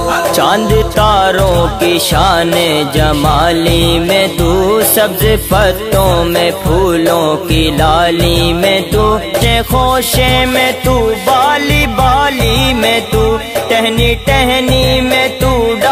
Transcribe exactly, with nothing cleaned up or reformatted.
चांद तारों की शान जमाली में तू, सब्ज पत्तों में फूलों की लाली में तू, खोशे में तू, बाली बाली में तू, टहनी टहनी में तू।